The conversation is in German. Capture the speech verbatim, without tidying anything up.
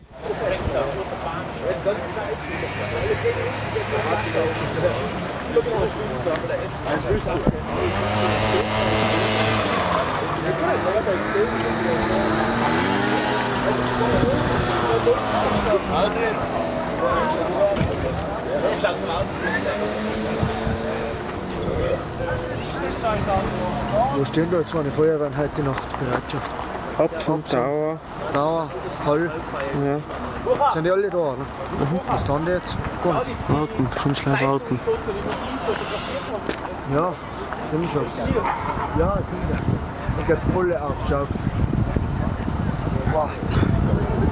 Wo stehen da jetzt meine Feuerwehren heute Nacht Bereitschaft? Absam, Dauer. Dauer, Hall. Ja. Sind die alle da, oder? Mhm. Was tun die jetzt? Gut. Warten, kannst schnell warten. Ja, bin ich schon. Ja, ich bin da. Es geht voll auf, schau. Wow.